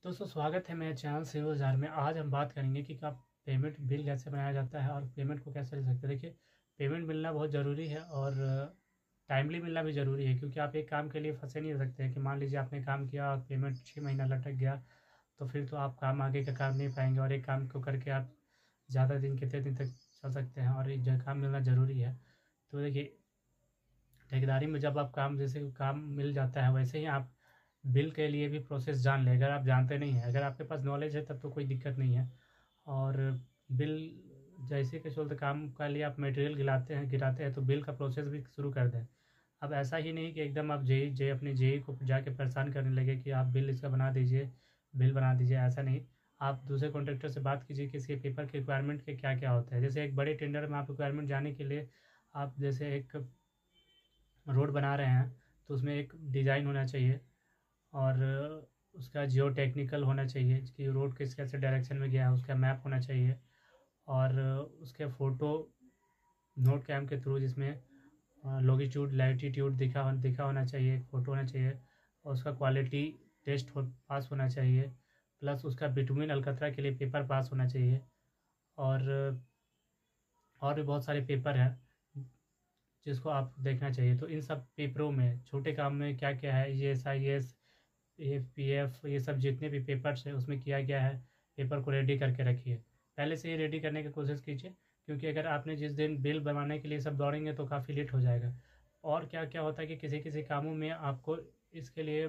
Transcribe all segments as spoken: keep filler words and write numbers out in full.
दोस्तों स्वागत है मेरे चैनल सेव जार में। आज हम बात करेंगे कि आप पेमेंट बिल कैसे बनाया जाता है और पेमेंट को कैसे ले सकते हैं। देखिए, पेमेंट मिलना बहुत ज़रूरी है और टाइमली मिलना भी ज़रूरी है, क्योंकि आप एक काम के लिए फंसे नहीं रह सकते हैं कि मान लीजिए आपने काम किया और पेमेंट छः महीना लटक गया, तो फिर तो आप काम आगे का काम नहीं पाएंगे और एक काम को करके आप ज़्यादा दिन कितने दिन तक चल सकते हैं और एक काम मिलना ज़रूरी है। तो देखिए, ठेकेदारी में जब आप काम जैसे काम मिल जाता है, वैसे ही आप बिल के लिए भी प्रोसेस जान लें। अगर आप जानते नहीं हैं, अगर आपके पास नॉलेज है तब तो कोई दिक्कत नहीं है। और बिल जैसे कि चलते काम का लिए आप मटेरियल गिराते हैं गिराते हैं तो बिल का प्रोसेस भी शुरू कर दें। अब ऐसा ही नहीं कि एकदम आप जेई जे अपने जेई को जाके परेशान करने लगे कि आप बिल इसका बना दीजिए, बिल बना दीजिए। ऐसा नहीं, आप दूसरे कॉन्ट्रैक्टर से बात कीजिए कि इसके पेपर के रिक्वायरमेंट के क्या क्या होता है। जैसे एक बड़े टेंडर में आप रिक्वायरमेंट जाने के लिए, आप जैसे एक रोड बना रहे हैं तो उसमें एक डिज़ाइन होना चाहिए और उसका जियो टेक्निकल होना चाहिए कि रोड किस कैसे डायरेक्शन में गया है, उसका मैप होना चाहिए और उसके फ़ोटो नोट कैम के थ्रू जिसमें लॉन्गिट्यूड लैटिट्यूड दिखा हो दिखा होना चाहिए, फ़ोटो होना चाहिए और उसका क्वालिटी टेस्ट हो पास होना चाहिए, प्लस उसका बिटवीन अलकतरा के लिए पेपर पास होना चाहिए। और और भी बहुत सारे पेपर हैं जिसको आप देखना चाहिए। तो इन सब पेपरों में छोटे काम में क्या क्या है, ये S I S F P F ये सब जितने भी पेपर्स हैं उसमें किया गया है, पेपर को रेडी करके रखिए। पहले से ही रेडी करने की कोशिश कीजिए, क्योंकि अगर आपने जिस दिन बिल बनवाने के लिए सब दौड़ेंगे तो काफ़ी लेट हो जाएगा। और क्या क्या होता है कि किसी किसी कामों में आपको इसके लिए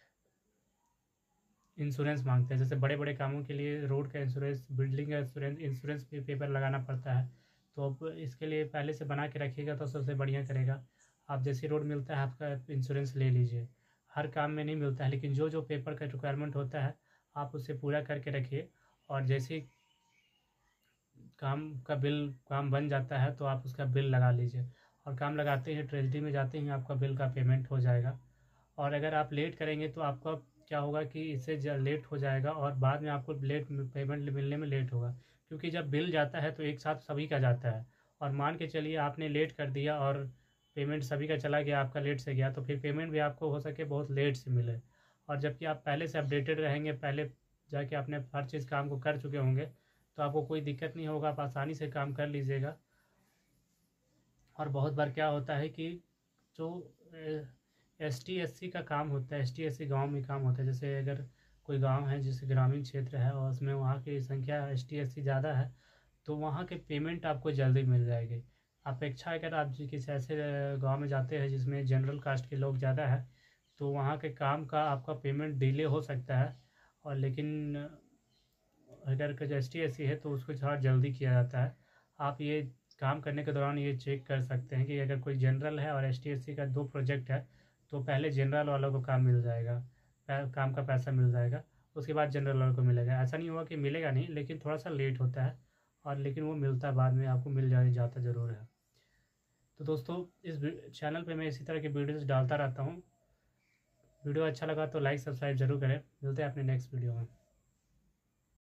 इंश्योरेंस मांगते हैं। जैसे बड़े बड़े कामों के लिए रोड का इंश्योरेंस, बिल्डिंग का इंश्योरेंस इंश्योरेंस भी पेपर लगाना पड़ता है। तो अब इसके लिए पहले से बना के रखिएगा तो सबसे बढ़िया करेगा। आप जैसे रोड मिलता है आपका इंश्योरेंस ले लीजिए। हर काम में नहीं मिलता है, लेकिन जो जो पेपर का रिक्वायरमेंट होता है आप उसे पूरा करके रखिए। और जैसे काम का बिल काम बन जाता है तो आप उसका बिल लगा लीजिए, और काम लगाते ही ट्रेजरी में जाते ही आपका बिल का पेमेंट हो जाएगा। और अगर आप लेट करेंगे तो आपका क्या होगा कि इससे लेट हो जाएगा और बाद में आपको लेट पेमेंट मिलने में लेट होगा, क्योंकि जब बिल जाता है तो एक साथ सभी का जाता है। और मान के चलिए आपने लेट कर दिया और पेमेंट सभी का चला गया, आपका लेट से गया, तो फिर पेमेंट भी आपको हो सके बहुत लेट से मिले। और जबकि आप पहले से अपडेटेड रहेंगे, पहले जाके आपने हर चीज़ काम को कर चुके होंगे, तो आपको कोई दिक्कत नहीं होगा, आप आसानी से काम कर लीजिएगा। और बहुत बार क्या होता है कि जो एस टी एस सी का काम होता है, एस टी एस सी गाँव में काम होता है। जैसे अगर कोई गांव है जैसे ग्रामीण क्षेत्र है और उसमें वहाँ की संख्या एस टी एस सी ज़्यादा है, तो वहाँ के पेमेंट आपको जल्दी मिल जाएगी। अपेक्षा अगर आप किसी ऐसे गांव में जाते हैं जिसमें जनरल कास्ट के लोग ज़्यादा है, तो वहाँ के काम का आपका पेमेंट डिले हो सकता है। और लेकिन अगर जो एस टी एस सी है तो उसको थोड़ा जल्दी किया जाता है। आप ये काम करने के दौरान ये चेक कर सकते हैं कि अगर कोई जनरल है और एस टी एस सी का दो प्रोजेक्ट है, तो पहले जनरल वालों को काम मिल जाएगा, काम का पैसा मिल जाएगा, उसके बाद जनरल वालों को मिलेगा। ऐसा नहीं हुआ कि मिलेगा नहीं, लेकिन थोड़ा सा लेट होता है और लेकिन वो मिलता है बाद में, आपको मिल जा जाता ज़रूर है। तो दोस्तों, इस चैनल पे मैं इसी तरह की वीडियोज़ डालता रहता हूँ। वीडियो अच्छा लगा तो लाइक सब्सक्राइब जरूर करें। मिलते हैं अपने नेक्स्ट वीडियो में।